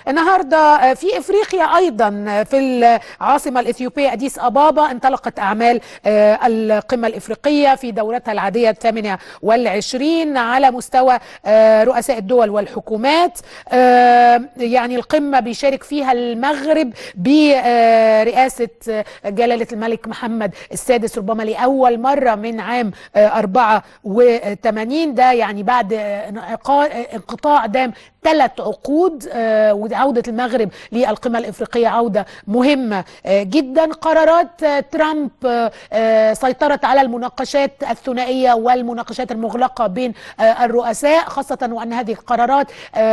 النهارده في افريقيا ايضا في العاصمه الاثيوبيه اديس ابابا انطلقت اعمال القمه الافريقيه في دورتها العاديه 28 على مستوى رؤساء الدول والحكومات. يعني القمه بيشارك فيها المغرب برئاسه جلاله الملك محمد السادس ربما لاول مره من عام 84. ده يعني بعد انقطاع دام 3 عقود، وعودة المغرب للقمة الإفريقية عودة مهمة جدا. قرارات ترامب سيطرت على المناقشات الثنائية والمناقشات المغلقة بين الرؤساء، خاصة وأن هذه القرارات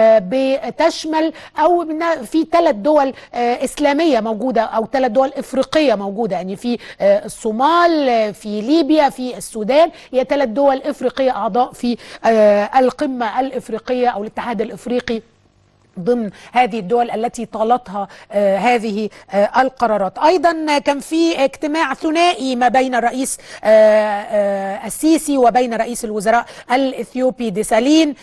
بتشمل أو في 3 دول إسلامية موجودة أو 3 دول إفريقية موجودة، يعني في الصومال، في ليبيا، في السودان. هي 3 دول إفريقية أعضاء في القمة الإفريقية أو الاتحاد الإفريقي ضمن هذه الدول التي طالتها هذه القرارات. أيضا كان في اجتماع ثنائي ما بين الرئيس السيسي وبين رئيس الوزراء الإثيوبي ديسالين،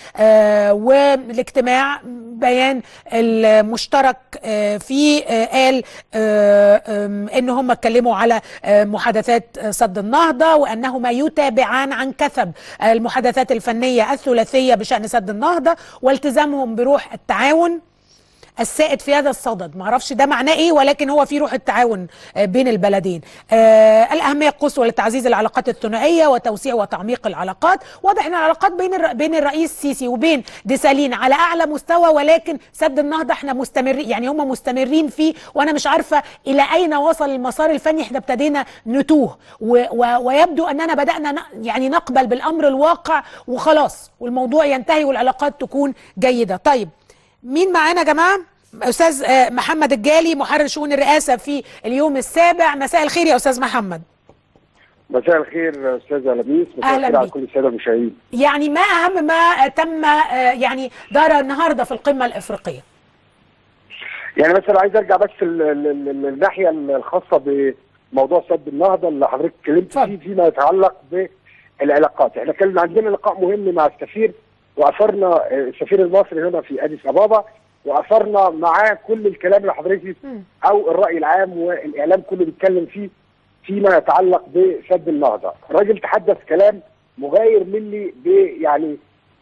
والاجتماع بيان المشترك فيه قال ان هم اتكلموا على محادثات سد النهضة، وانهما يتابعان عن كثب المحادثات الفنية الثلاثية بشأن سد النهضة والتزامهم بروح التعاون السائد في هذا الصدد. معرفش ده معناه ايه، ولكن هو في روح التعاون بين البلدين. الأهمية القصوى لتعزيز العلاقات الثنائية وتوسيع وتعميق العلاقات. واضح ان العلاقات بين الرئيس السيسي وبين ديسالين على اعلى مستوى، ولكن سد النهضة احنا مستمرين، يعني هم مستمرين فيه، وانا مش عارفة الى اين وصل المسار الفني. احنا ابتدينا نتوه ويبدو اننا بدأنا يعني نقبل بالامر الواقع وخلاص، والموضوع ينتهي والعلاقات تكون جيدة. طيب مين معانا يا جماعه؟ استاذ محمد الجالي محرر شؤون الرئاسه في اليوم السابع. مساء الخير يا استاذ محمد. مساء الخير استاذه لميس. مساء الخير على كل الساده المشاهدين. يعني ما اهم ما تم يعني دار النهارده في القمه الافريقيه؟ يعني مثلا عايز ارجع بس للناحيه الخاصه بموضوع سد النهضه اللي حضرتك اتكلمت فيه فيما يتعلق بالعلاقات. احنا كان عندنا لقاء مهم مع السفير، واثرنا السفير المصري هنا في اديس ابابا، واثرنا معاه كل الكلام اللي حضرتك او الراي العام والاعلام كله بيتكلم فيه فيما يتعلق بسد النهضه. الراجل تحدث كلام مغاير للي يعني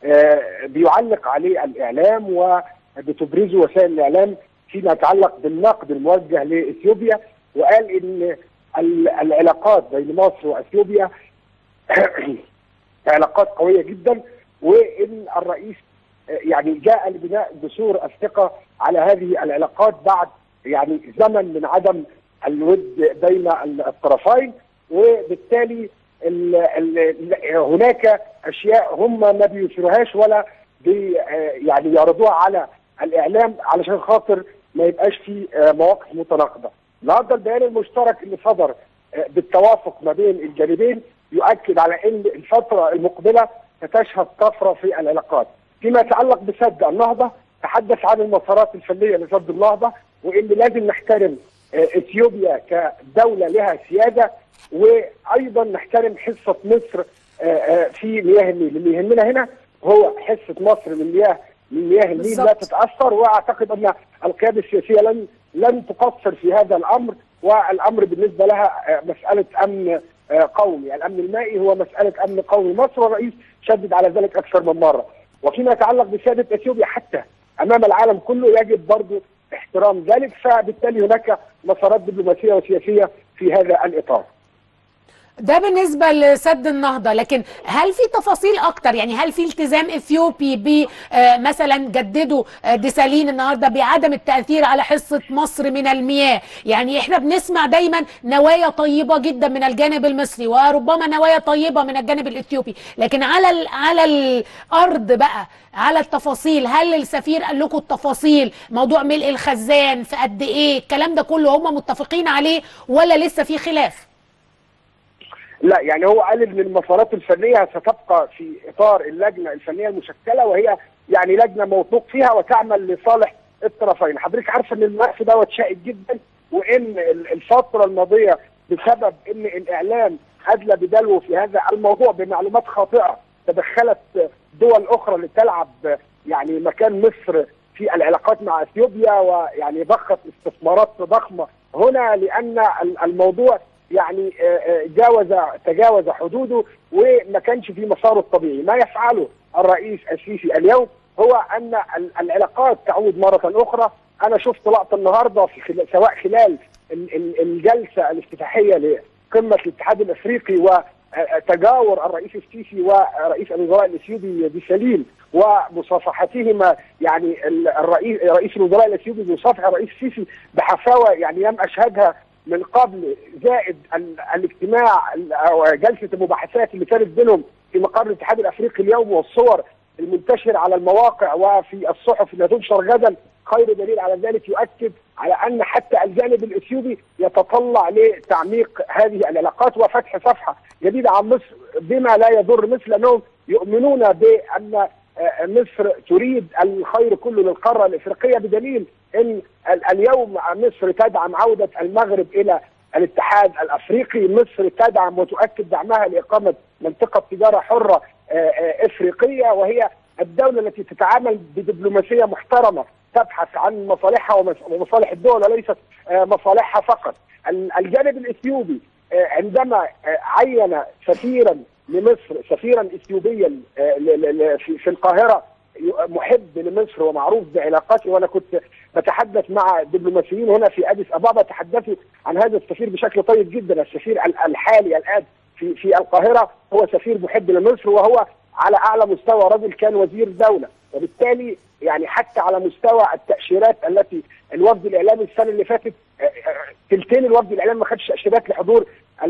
بيعلق عليه الاعلام وبتبرزه وسائل الاعلام فيما يتعلق بالنقد الموجه لاثيوبيا، وقال ان العلاقات بين مصر واثيوبيا علاقات قويه جدا، وان الرئيس يعني جاء لبناء جسور الثقه على هذه العلاقات بعد يعني زمن من عدم الود بين الطرفين، وبالتالي هناك اشياء هم ما بيثيروهاش ولا يعني يعرضوها على الاعلام علشان خاطر ما يبقاش في مواقف متناقضه. النهارده البيان المشترك اللي صدر بالتوافق ما بين الجانبين يؤكد على ان الفتره المقبله ستشهد طفره في العلاقات. فيما يتعلق بسد النهضه تحدث عن المسارات الفنيه لسد النهضه، وان لازم نحترم اثيوبيا كدوله لها سياده، وايضا نحترم حصه مصر في مياه النيل. اللي يهمنا هنا هو حصه مصر من مياه النيل لا تتاثر، واعتقد ان القياده السياسيه لن تقصر في هذا الامر، والامر بالنسبه لها مساله امن قومي. الامن المائي هو مساله امن قومي مصر، والرئيس شدد على ذلك اكثر من مره. وفيما يتعلق بسياده اثيوبيا حتى امام العالم كله يجب برضه احترام ذلك، فبالتالي هناك مسارات دبلوماسيه وسياسيه في هذا الاطار. ده بالنسبة لسد النهضة، لكن هل في تفاصيل أكتر؟ يعني هل في التزام إثيوبي مثلا جددوا ديسالين النهاردة بعدم التأثير على حصة مصر من المياه؟ يعني إحنا بنسمع دايما نوايا طيبة جدا من الجانب المصري وربما نوايا طيبة من الجانب الإثيوبي، لكن على الأرض بقى، على التفاصيل، هل السفير قال لكم التفاصيل؟ موضوع ملء الخزان في قد إيه؟ الكلام ده كله هم متفقين عليه ولا لسه في خلاف؟ لا، يعني هو قال ان المسارات الفنيه ستبقى في اطار اللجنه الفنيه المشكله، وهي يعني لجنه موثوق فيها وتعمل لصالح الطرفين. حضرتك عارفه ان الملف دوت شائك جدا، وان الفتره الماضيه بسبب ان الاعلام ادلى بدلو في هذا الموضوع بمعلومات خاطئه تدخلت دول اخرى لتلعب يعني مكان مصر في العلاقات مع اثيوبيا، ويعني ضخت استثمارات ضخمه هنا، لان الموضوع يعني تجاوز حدوده وما كانش في مساره الطبيعي. ما يفعله الرئيس السيسي اليوم هو ان العلاقات تعود مره اخرى. انا شفت لقطه النهارده سواء خلال الجلسه الافتتاحيه لقمه الاتحاد الافريقي وتجاور الرئيس السيسي ورئيس الوزراء الاثيوبي ديسالين ومصافحتهما، يعني رئيس الوزراء الاثيوبي بيصافح الرئيس السيسي بحفاوه يعني لم اشهدها من قبل، زائد الاجتماع او جلسه المباحثات اللي كانت بينهم في مقر الاتحاد الافريقي اليوم، والصور المنتشره على المواقع وفي الصحف اللي هتنشر غدا خير دليل على ذلك، يؤكد على ان حتى الجانب الاثيوبي يتطلع لتعميق هذه العلاقات وفتح صفحه جديده عن مصر بما لا يضر مصر، لانهم يؤمنون بان مصر تريد الخير كله للقاره الافريقيه، بدليل ان اليوم مصر تدعم عوده المغرب الى الاتحاد الافريقي، مصر تدعم وتؤكد دعمها لاقامه منطقه تجاره حره افريقيه، وهي الدوله التي تتعامل بدبلوماسيه محترمه تبحث عن مصالحها ومصالح الدول وليست مصالحها فقط. الجانب الاثيوبي عندما عين سفيرا لمصر، سفيرا اثيوبيا في القاهره محب لمصر ومعروف بعلاقاته، وانا كنت بتحدث مع دبلوماسيين هنا في اديس ابابا تحدثوا عن هذا السفير بشكل طيب جدا. السفير الحالي الان في القاهره هو سفير محب لمصر، وهو على اعلى مستوى رجل كان وزير دوله، وبالتالي يعني حتى على مستوى التاشيرات التي الوفد الاعلامي السنه اللي فاتت ثلثين الوفد الاعلامي ما خدش تاشيرات لحضور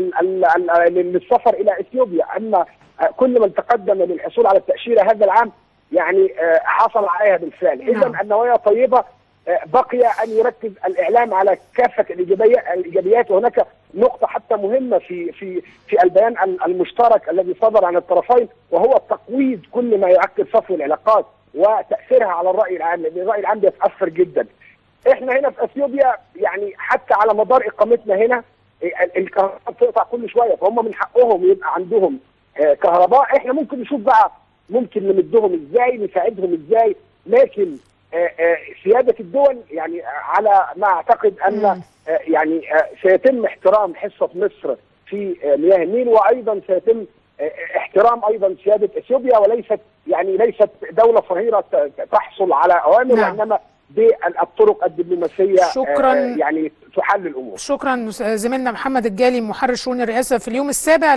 للسفر الى اثيوبيا، اما كل من تقدم للحصول على التاشيره هذا العام يعني حصل عليها بالفعل. اذا النوايا طيبه، بقي ان يركز الاعلام على كافه الايجابيات، وهناك نقطه حتى مهمه في البيان المشترك الذي صدر عن الطرفين، وهو تقويض كل ما يعكر صفو العلاقات وتاثيرها على الراي العام، لان الراي العام بيتاثر جدا. احنا هنا في اثيوبيا يعني حتى على مدار اقامتنا هنا الكهرباء بتقطع كل شويه، فهم من حقهم يبقى عندهم كهرباء. احنا ممكن نشوف بقى ممكن نمدهم ازاي، نساعدهم ازاي، لكن سياده الدول يعني على ما اعتقد ان يعني سيتم احترام حصه مصر في مياه النيل، وايضا سيتم احترام ايضا سياده اثيوبيا، ليست دوله صغيره تحصل على اوامر، وانما بالطرق الدبلوماسيه شكرا يعني تحل الامور. شكرا زميلنا محمد الجالي محرر شؤون الرئاسه في اليوم السابع.